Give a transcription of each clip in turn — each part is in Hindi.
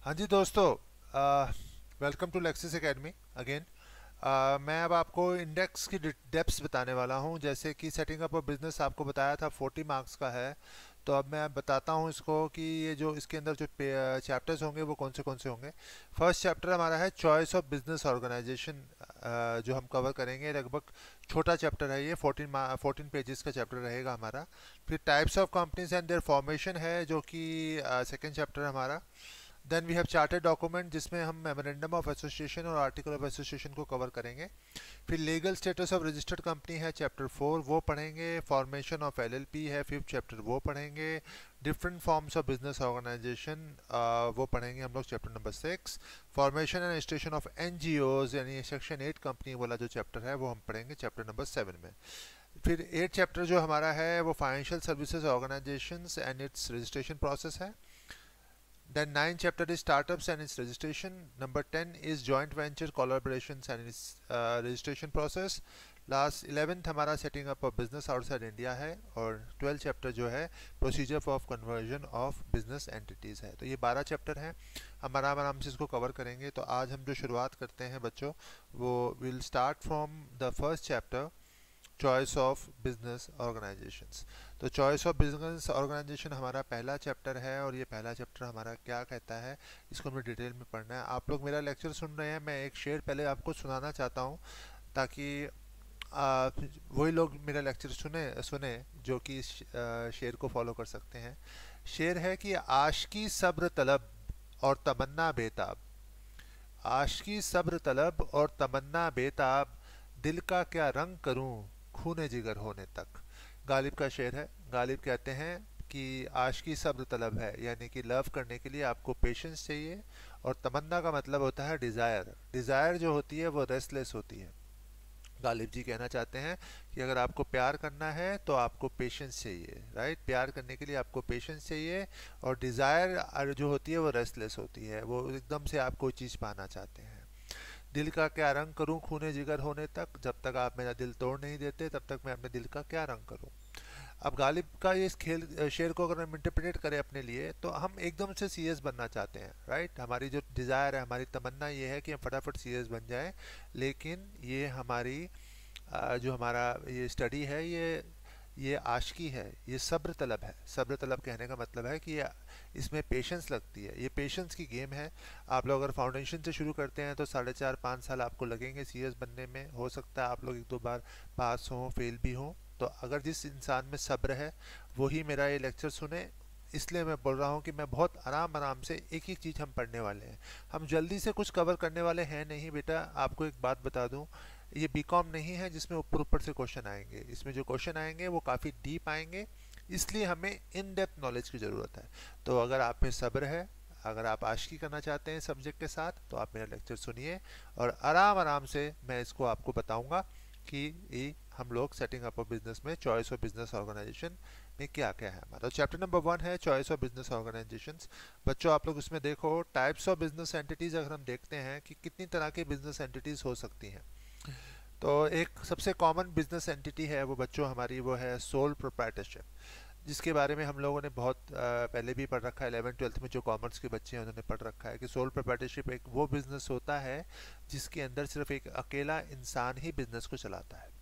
हाँ जी दोस्तों, welcome to Lexis Academy again. मैं अब आपको इंडेक्स की डेप्स बताने वाला हूँ। जैसे कि सेटिंग अप अ बिजनेस आपको बताया था 40 मार्क्स का है, तो अब मैं बताता हूँ इसको कि ये जो इसके अंदर जो चैप्टर्स होंगे वो कौन से होंगे। फर्स्ट चैप्टर हमारा है चॉइस ऑफ बिजनेस ऑर्गेनाइजेशन, जो हम कवर करेंगे। लगभग छोटा चैप्टर है ये, 14 पेजेस का चैप्टर रहेगा हमारा। फिर types of companies and their formation है, जो कि सेकेंड चैप्टर है हमारा। Then we have chartered document, जिसमें हम मेमोरेंडम ऑफ एसोसिएशन और आर्टिकल ऑफ एसोसिएशन को कवर करेंगे। फिर legal status of registered company है चैप्टर 4, वो पढ़ेंगे। फॉर्मेशन ऑफ एलएलपी है फिफ्थ चैप्टर, वो पढ़ेंगे। Different forms of business organisation, वो पढ़ेंगे हम लोग chapter number 6। Formation and registration of NGOs यानी सेक्शन 8 कंपनी वाला जो चैप्टर है वो हम पढ़ेंगे चैप्टर नंबर 7 में। फिर 8 चैप्टर जो हमारा है वो financial services organisations and its registration process है। Then 9 chapter is startups and its registration. Number 10 is joint venture collaborations and its registration process. Last 11th हमारा setting up of business outside India है। और 12 चैप्टर जो है procedure of conversion of business entities है। तो ये 12 चैप्टर हैं, हम आराम से इसको कवर करेंगे। तो आज हम जो शुरुआत करते हैं बच्चों, वो will start from the first chapter, choice of business organisations. तो चॉइस ऑफ बिजनेस ऑर्गेनाइजेशन हमारा पहला चैप्टर है, और ये पहला चैप्टर हमारा क्या कहता है इसको हमें डिटेल में पढ़ना है। आप लोग मेरा लेक्चर सुन रहे हैं, मैं एक शेर पहले आपको सुनाना चाहता हूँ, ताकि वही लोग मेरा लेक्चर सुने सुने जो कि इस शेर को फॉलो कर सकते हैं। शेर है कि आशिकी सब्र तलब और तमन्ना बेताब, आशिकी सब्र तलब और तमन्ना बेताब, दिल का क्या रंग करूं खूने जिगर होने तक। गालिब का शेर है। गालिब कहते हैं कि आशिकी सब्र तलब है, यानी कि लव करने के लिए आपको पेशेंस चाहिए। और तमन्ना का मतलब होता है डिज़ायर। डिज़ायर जो होती है वो रेस्टलेस होती है। गालिब जी कहना चाहते हैं कि अगर आपको प्यार करना है तो आपको पेशेंस चाहिए, राइट। प्यार करने के लिए आपको पेशेंस चाहिए। और डिज़ायर जो होती है वो रेस्टलेस होती है, वो एकदम से आप कोई चीज़ पाना चाहते हैं। दिल का क्या रंग करूं खूने जिगर होने तक, जब तक आप मेरा दिल तोड़ नहीं देते तब तक मैं अपने दिल का क्या रंग करूं। अब गालिब का ये शेर को अगर हम इंटरप्रेट करें अपने लिए, तो हम एकदम से सीएस बनना चाहते हैं, राइट। हमारी जो डिज़ायर है, हमारी तमन्ना ये है कि हम फटाफट सीएस बन जाएं। लेकिन ये हमारी जो हमारा ये स्टडी है, ये आशिकी है, ये सब्र तलब है। सब्र तलब कहने का मतलब है कि इसमें पेशेंस लगती है, ये पेशेंस की गेम है। आप लोग अगर फाउंडेशन से शुरू करते हैं तो 4.5-5 साल आपको लगेंगे सीएस बनने में। हो सकता है आप लोग 1-2 बार पास हों, फेल भी हों। तो अगर जिस इंसान में सब्र है वही मेरा ये लेक्चर सुने। इसलिए मैं बोल रहा हूँ कि मैं बहुत आराम से एक एक चीज़ हम पढ़ने वाले हैं। हम जल्दी से कुछ कवर करने वाले हैं नहीं बेटा। आपको एक बात बता दूँ, ये बीकॉम नहीं है जिसमें ऊपर ऊपर से क्वेश्चन आएंगे। इसमें जो क्वेश्चन आएंगे वो काफ़ी डीप आएंगे, इसलिए हमें इन डेप्थ नॉलेज की ज़रूरत है। तो अगर आप में सब्र है, अगर आप आशिकी करना चाहते हैं सब्जेक्ट के साथ, तो आप मेरा लेक्चर सुनिए और आराम से मैं इसको आपको बताऊंगा कि ये हम लोग सेटिंग अप ऑफ बिजनेस में चॉइस ऑफ बिजनेस ऑर्गेनाइजेशन में क्या क्या है हमारा। तो चैप्टर नंबर 1 है चॉइस ऑफ बिजनेस ऑर्गेनाइजेशंस। बच्चों आप लोग इसमें देखो, टाइप्स ऑफ बिजनेस एंटिटीज अगर हम देखते हैं कि कितनी तरह की बिजनेस एंटिटीज हो सकती हैं, तो एक सबसे कॉमन बिजनेस एंटिटी है वो बच्चों हमारी, वो है सोल प्रोप्राइटरशिप, जिसके बारे में हम लोगों ने बहुत पहले भी पढ़ रखा है। 11th-12th में जो कॉमर्स के बच्चे हैं उन्होंने पढ़ रखा है कि सोल प्रोप्राइटरशिप एक वो बिजनेस होता है जिसके अंदर सिर्फ एक अकेला इंसान ही बिजनेस को चलाता है।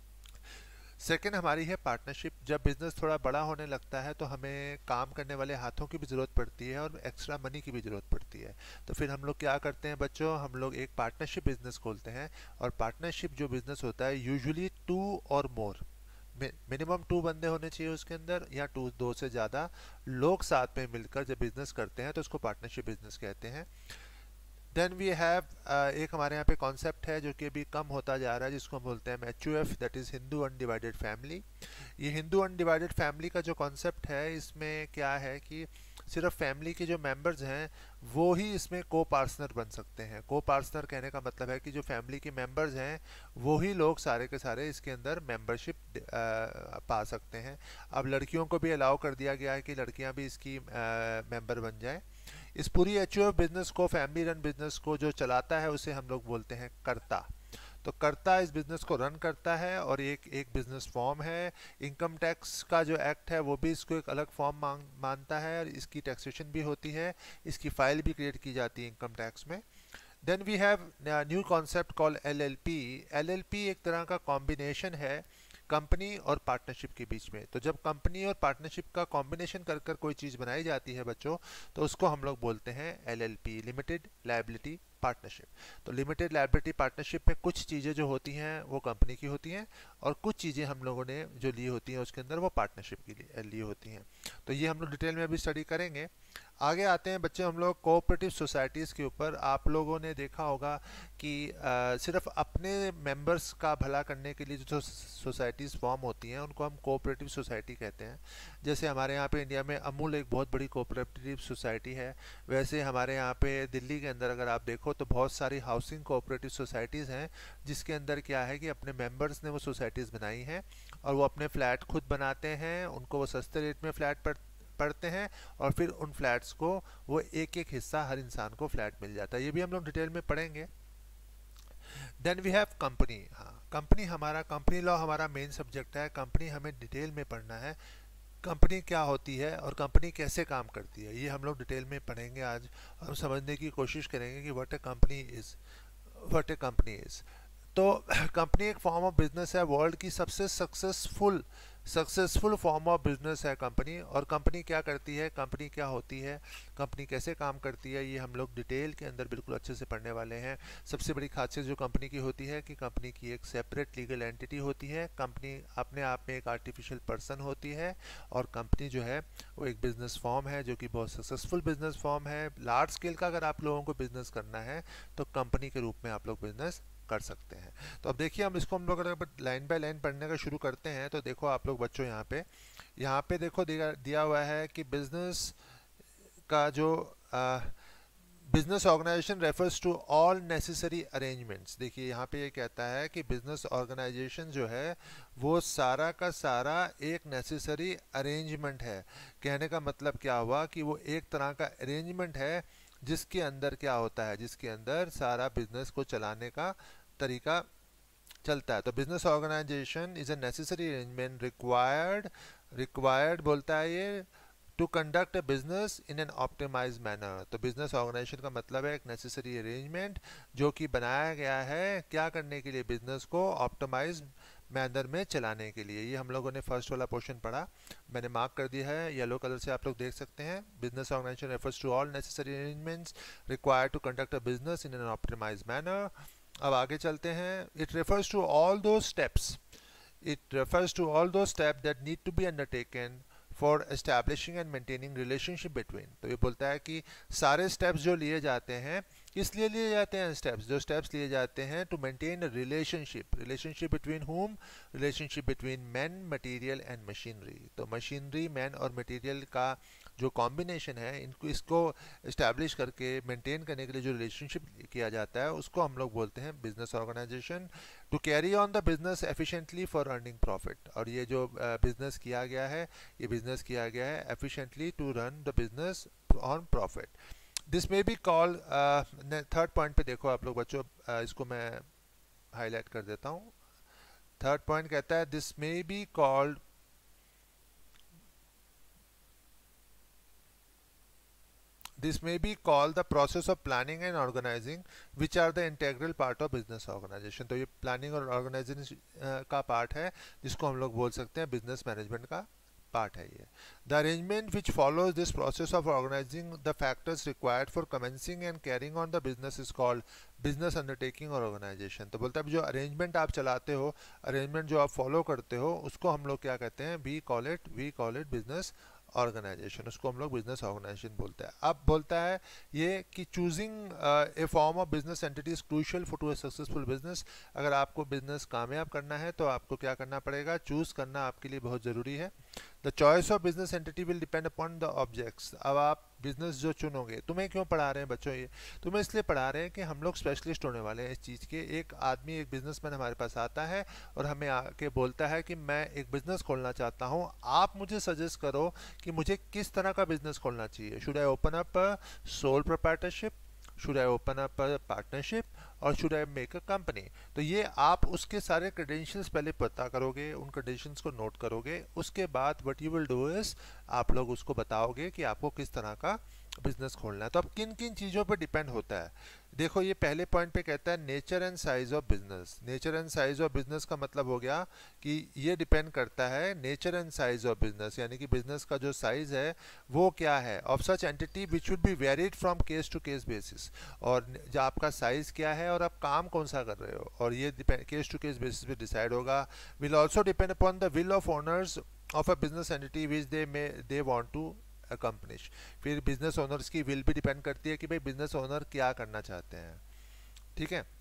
सेकेंड हमारी है पार्टनरशिप। जब बिजनेस थोड़ा बड़ा होने लगता है तो हमें काम करने वाले हाथों की भी ज़रूरत पड़ती है और एक्स्ट्रा मनी की भी ज़रूरत पड़ती है। तो फिर हम लोग क्या करते हैं बच्चों, हम लोग एक पार्टनरशिप बिजनेस खोलते हैं। और पार्टनरशिप जो बिजनेस होता है यूजुअली 2 और मोर, मिनिमम 2 बंदे होने चाहिए उसके अंदर, या 2 से ज़्यादा लोग साथ में मिलकर जब बिजनेस करते हैं तो उसको पार्टनरशिप बिजनेस कहते हैं। देन वी हैव एक हमारे यहाँ पे कॉन्सेप्ट है जो कि अभी कम होता जा रहा है, जिसको हम बोलते हैं HUF, that is Hindu undivided family. ये हिंदू अनडिवाइडेड फैमिली का जो कॉन्सेप्ट है, इसमें क्या है कि सिर्फ फैमिली के जो मेंबर्स हैं वो ही इसमें को पार्टनर बन सकते हैं। को पार्टनर कहने का मतलब है कि जो फैमिली के मेंबर्स हैं वो ही लोग सारे के सारे इसके अंदर मेंबरशिप पा सकते हैं। अब लड़कियों को भी अलाउ कर दिया गया है कि लड़कियां भी इसकी मेंबर बन जाएं। इस पूरी HUF बिजनेस को, फैमिली रन बिजनेस को जो चलाता है उसे हम लोग बोलते हैं कर्ता। तो कर्ता इस बिजनेस को रन करता है और एक एक बिजनेस फॉर्म है। इनकम टैक्स का जो एक्ट है वो भी इसको एक अलग फॉर्म मानता है और इसकी टैक्सेशन भी होती है, इसकी फाइल भी क्रिएट की जाती है इनकम टैक्स में। Then we have new concept call LLP। LLP एक तरह का कॉम्बिनेशन है कंपनी और पार्टनरशिप के बीच में। तो जब कंपनी और पार्टनरशिप का कॉम्बिनेशन कर कर कोई चीज़ बनाई जाती है बच्चों, तो उसको हम लोग बोलते हैं LLP, लिमिटेड लायबिलिटी पार्टनरशिप। तो लिमिटेड लायबिलिटी पार्टनरशिप में कुछ चीज़ें जो होती हैं वो कंपनी की होती हैं और कुछ चीज़ें हम लोगों ने जो ली होती हैं उसके अंदर वो पार्टनरशिप की ली होती हैं। तो ये हम लोग डिटेल में अभी स्टडी करेंगे। आगे आते हैं बच्चे हम लोग कोऑपरेटिव सोसाइटीज़ के ऊपर। आप लोगों ने देखा होगा कि सिर्फ अपने मेंबर्स का भला करने के लिए जो सोसाइटीज़ फॉर्म होती हैं उनको हम कोऑपरेटिव सोसाइटी कहते हैं। जैसे हमारे यहाँ पे इंडिया में अमूल एक बहुत बड़ी कोऑपरेटिव सोसाइटी है, वैसे हमारे यहाँ पे दिल्ली के अंदर अगर आप देखो तो बहुत सारी हाउसिंग कोऑपरेटिव सोसाइटीज़ हैं, जिसके अंदर क्या है कि अपने मेंबर्स ने वो सोसाइटीज़ बनाई हैं और वो अपने फ्लैट खुद बनाते हैं, उनको वो सस्ते रेट में फ्लैट पढ़ते हैं और फिर उन फ्लैट्स को वो एक एक हिस्सा हर इंसान को फ्लैट मिल जाता है। ये भी हम लोग डिटेल में पढ़ेंगे। Then we have company. हाँ, कंपनी हमारा, कंपनी लॉ हमारा मेन सब्जेक्ट है। कंपनी हमें डिटेल में पढ़ना है, कंपनी क्या होती है और कंपनी कैसे काम करती है, ये हम लोग डिटेल में पढ़ेंगे आज। हम समझने की कोशिश करेंगे कि what a company is, what a company is. तो कंपनी एक फॉर्म ऑफ बिजनेस है, वर्ल्ड की सबसे सक्सेसफुल फॉर्म ऑफ बिजनेस है कंपनी। और कंपनी क्या करती है, कंपनी क्या होती है, कंपनी कैसे काम करती है, ये हम लोग डिटेल के अंदर बिल्कुल अच्छे से पढ़ने वाले हैं। सबसे बड़ी खासियत जो कंपनी की होती है कि कंपनी की एक सेपरेट लीगल एंटिटी होती है, कंपनी अपने आप में एक आर्टिफिशियल पर्सन होती है और कंपनी जो है वो एक बिजनेस फॉर्म है जो कि बहुत सक्सेसफुल बिजनेस फॉर्म है। लार्ज स्केल का अगर आप लोगों को बिजनेस करना है तो कंपनी के रूप में आप लोग बिजनेस कर सकते हैं। तो अब देखिए हम इसको हम लोग अगर लाइन बाय लाइन पढ़ने का शुरू करते हैं तो देखो आप लोग बच्चों यहाँ पे देखो दिया हुआ है कि बिजनेस का जो business organisation refers to all necessary arrangements. देखिए यहाँ पे ये कहता है कि बिजनेस ऑर्गेनाइजेशन जो है वो सारा का सारा एक नेसेसरी अरेंजमेंट है। कहने का मतलब क्या हुआ कि वो एक तरह का अरेंजमेंट है जिसके अंदर क्या होता है, जिसके अंदर सारा बिजनेस को चलाने का तरीका चलता है। तो business organisation is a necessary arrangement required बोलता है ये to conduct a business in an optimise manner. तो बिजनेस ऑर्गेनाइजेशन का मतलब है एक नेसेसरी अरेंजमेंट जो कि बनाया गया है क्या करने के लिए, बिजनेस को ऑप्टिमाइज मैनर में चलाने के लिए। ये हम लोगों ने फर्स्ट वाला पोर्शन पढ़ा, मैंने मार्क कर दिया है येलो कलर से, आप लोग देख सकते हैं। Business organisation refers to all necessary arrangements required to conduct a business in an optimise manner. अब आगे चलते हैं। इट रेफर्स टू ऑल दो steps, it refers to all those steps that need to be undertaken for establishing and maintaining relationship between। तो ये बोलता है कि सारे steps जो लिए जाते हैं, किस लिए लिए जाते हैं steps, जो steps लिए जाते हैं to maintain a relationship between whom, relationship between men, material and machinery। तो machinery, man और material का जो कॉम्बिनेशन है इसको इस्टेब्लिश करके मेंटेन करने के लिए जो रिलेशनशिप किया जाता है उसको हम लोग बोलते हैं business organisation. To carry on the business efficiently for earning profit. और ये जो बिजनेस किया गया है, ये बिजनेस किया गया है efficiently to run the business on profit. This may be called, third point पे देखो आप लोग बच्चों, इसको मैं हाईलाइट कर देता हूँ। थर्ड पॉइंट कहता है this may be called, this may be called the process of planning and organizing which are the integral part of business organization। तो ये प्लानिंग और ऑर्गेनाइजेशन का पार्ट है जिसको हम लोग बोल सकते हैं बिजनेस मैनेजमेंट का पार्ट है ये। The arrangement which follows this process of organising the factors required for commencing and carrying on the business is called business undertaking और ऑर्गेनाइजेशन। तो बोलता है जो अरेंजमेंट आप चलाते हो, अरेंजमेंट जो आप फॉलो करते हो उसको हम लोग क्या कहते हैं, we call it business organisation, उसको हम लोग बिजनेस ऑर्गेनाइजेशन बोलते हैं। अब बोलता है ये कि choosing a form of business entity is crucial for to a successful business. अगर आपको बिजनेस कामयाब करना है तो आपको क्या करना पड़ेगा, चूज करना आपके लिए बहुत ज़रूरी है। The choice of business entity will depend upon the objects. अब आप बिजनेस जो चुनोगे, तुम्हें क्यों पढ़ा रहे हैं बच्चों, ये तुम्हें इसलिए पढ़ा रहे हैं कि हम लोग स्पेशलिस्ट होने वाले हैं इस चीज़ के। एक आदमी, एक बिजनेसमैन हमारे पास आता है और हमें आके बोलता है कि मैं एक बिजनेस खोलना चाहता हूँ, आप मुझे सजेस्ट करो कि मुझे किस तरह का बिजनेस खोलना चाहिए। Should I open up sole proprietorship, should I open up partnership, और should I make a company. तो ये आप उसके सारे क्रेडेंशियल्स पहले पता करोगे, उन क्रेडेंशियल्स को नोट करोगे, उसके बाद what you will do is आप लोग उसको बताओगे कि आपको किस तरह का बिजनेस खोलना है। तो अब किन किन चीज़ों पर डिपेंड होता है, देखो ये पहले पॉइंट पे कहता है nature and size of business. Nature and size of business का मतलब हो गया कि ये डिपेंड करता है nature and size of business, यानी कि बिजनेस का जो साइज है वो क्या है, of such entity which would be varied from case to case basis. और जो आपका साइज क्या है और आप काम कौन सा कर रहे हो, और ये केस टू केस बेसिस पे डिसाइड होगा। Will also depend upon the will of owners of a business entity which they want to accomplish. फिर बिजनेस ओनर्स की विल भी डिपेंड करती है कि भाई बिजनेस ओनर क्या करना चाहते हैं। ठीक है,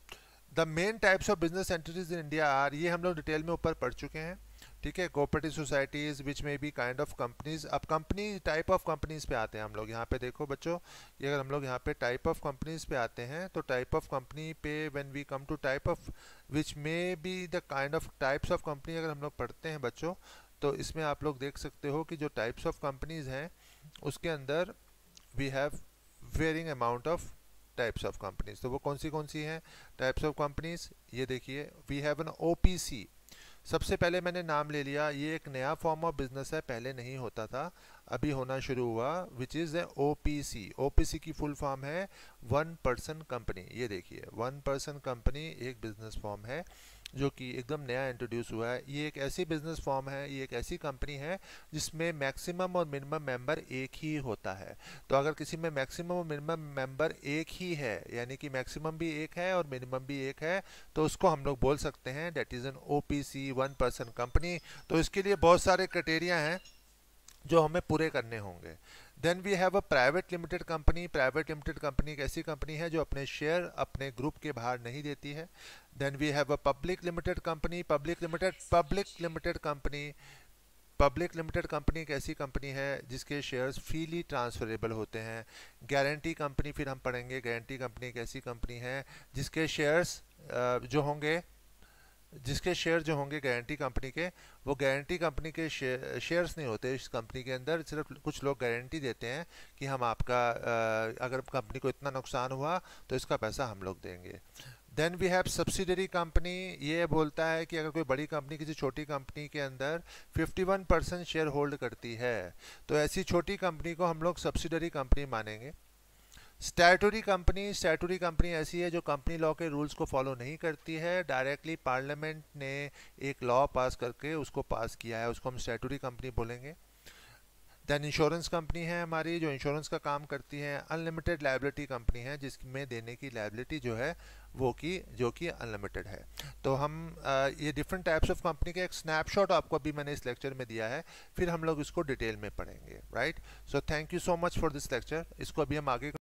the main types of business entities in India are, ये हम लोग डिटेल में ऊपर पढ़ चुके हैं। ठीक है, cooperative societies which may be kind of companies. अब कंपनी टाइप ऑफ कंपनीज पे आते हैं हम लोग। यहाँ पे देखो बच्चों, ये अगर हम लोग यहाँ पे टाइप ऑफ कंपनीज पे आते हैं तो टाइप ऑफ कंपनी पे when we come to type of which may be the kind of types of company अगर हम लोग पढ़ते हैं बच्चों, तो इसमें आप लोग देख सकते हो कि जो टाइप्स ऑफ कंपनीज हैं उसके अंदर we have varying amount of types of companies. तो वो कौन सी हैं टाइप्स ऑफ कंपनीज, ये देखिए वी हैव एन ओपीसी। सबसे पहले मैंने नाम ले लिया, ये एक नया फॉर्म ऑफ बिजनेस है, पहले नहीं होता था, अभी होना शुरू हुआ, which is a OPC. OPC की फुल फॉर्म है वन पर्सन कंपनी। ये देखिए वन पर्सन कंपनी एक बिजनेस फॉर्म है जो कि एकदम नया इंट्रोड्यूस हुआ है। ये एक ऐसी बिजनेस फॉर्म है, ये एक ऐसी कंपनी है जिसमें मैक्सिमम और मिनिमम मेंबर एक ही होता है। तो अगर किसी में मैक्सिमम और मिनिमम मेंबर एक ही है, यानी कि मैक्सिमम भी एक है और मिनिमम भी एक है, तो उसको हम लोग बोल सकते हैं that is an OPC, one person company. तो इसके लिए बहुत सारे क्राइटेरिया हैं जो हमें पूरे करने होंगे। Then we have a private limited company. Private limited company एक ऐसी कंपनी है जो अपने शेयर अपने ग्रुप के बाहर नहीं देती है। Then we have a public limited company. Public limited company एक ऐसी कंपनी है जिसके शेयर्स फ्रीली ट्रांसफरेबल होते हैं। गारंटी कंपनी फिर हम पढ़ेंगे, गारंटी कंपनी एक ऐसी कंपनी है जिसके शेयर्स जो होंगे गारंटी कंपनी के, वो गारंटी कंपनी के शेयर्स नहीं होते इस कंपनी के अंदर, सिर्फ कुछ लोग गारंटी देते हैं कि हम आपका अगर कंपनी को इतना नुकसान हुआ तो इसका पैसा हम लोग देंगे। Then we have subsidiary company. ये बोलता है कि अगर कोई बड़ी कंपनी किसी छोटी कंपनी के अंदर 51% शेयर होल्ड करती है तो ऐसी छोटी कंपनी को हम लोग सब्सिडरी कंपनी मानेंगे। स्टैट्यूटरी कंपनी ऐसी है जो कंपनी लॉ के रूल्स को फॉलो नहीं करती है, डायरेक्टली पार्लियामेंट ने एक लॉ पास करके उसको पास किया है, उसको हम स्टैट्यूटरी कंपनी बोलेंगे। देन इंश्योरेंस कंपनी है हमारी जो इंश्योरेंस का काम करती है। अनलिमिटेड लायबिलिटी कंपनी है जिसमें देने की लायबिलिटी जो है वो जो कि अनलिमिटेड है। तो हम ये डिफरेंट टाइप्स ऑफ कंपनी का एक स्नैपशॉट आपको अभी मैंने इस लेक्चर में दिया है, फिर हम लोग इसको डिटेल में पढ़ेंगे। Right, so thank you so much for this lecture. इसको अभी हम आगे